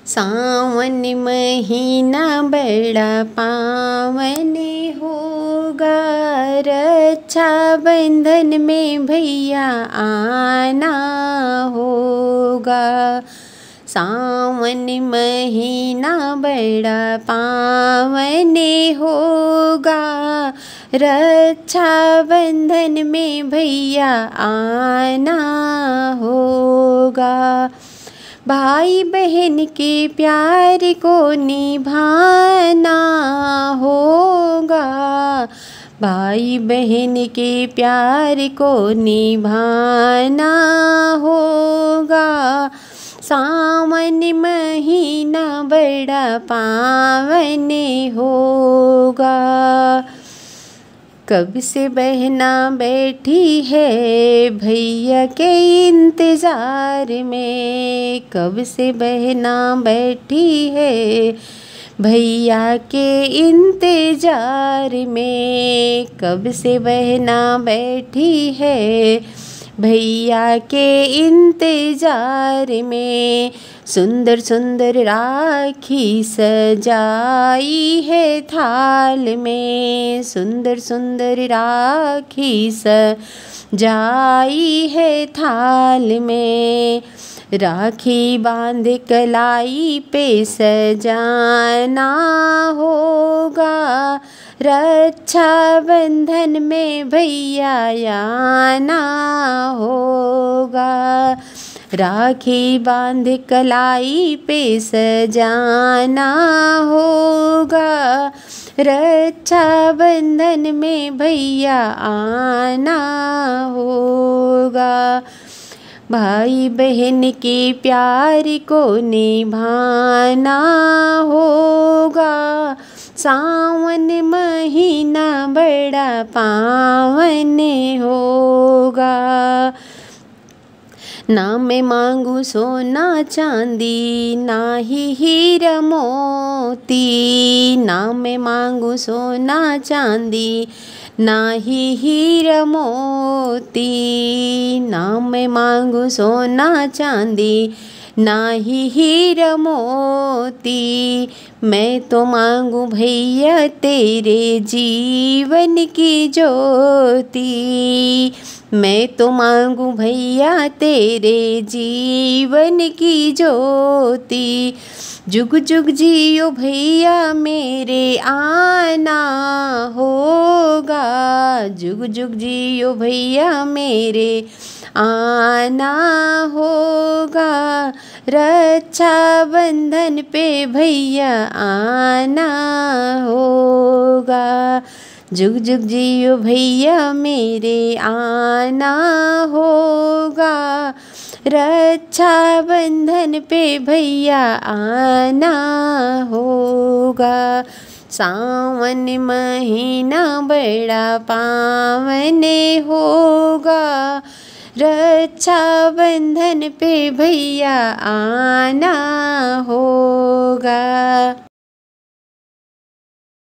सावन महीना बड़ा पावन होगा, रक्षाबंधन में भैया आना होगा। सावन महीना बड़ा पावन होगा, रक्षाबंधन में भैया आना होगा। भाई बहन के प्यार को निभाना होगा, भाई बहन के प्यार को निभाना होगा। सावन महीना बड़ा पावन होगा। कब से बहना बैठी है भैया के इंतज़ार में, कब से बहना बैठी है भैया के इंतज़ार में, कब से बहना बैठी है भैया के इंतज़ार में। सुंदर सुंदर राखी सजाई है थाल में, सुंदर सुंदर राखी सजाई है थाल में। राखी बांध कलाई पे सजाना होगा, रक्षाबंधन में भैया आना होगा। राखी बांध कलाई पे सजाना होगा, रक्षाबंधन में भैया आना होगा। भाई बहन के प्यार को निभाना होगा, सावन महीना बड़ा पावन होगा। ना मैं मांगू सोना चांदी ना ही हीरा मोती, ना मैं मांगू सोना चांदी ना ही हीरा मोती, ना मैं मांगू सोना चांदी ना ही हीरा मोती। मैं तो मांगू भैया तेरे जीवन की ज्योति, मैं तो मांगू भैया तेरे जीवन की ज्योति। जुग जुग जियो भैया मेरे आना होगा, जुग जुग जियो भैया मेरे आना होगा। रक्षाबंधन पे भैया आना होगा, जुग जुग जियो भैया मेरे आना होगा। रक्षाबंधन पे भैया आना होगा। सावन महीना बड़ा पावन होगा, रक्षाबंधन पे भैया आना होगा।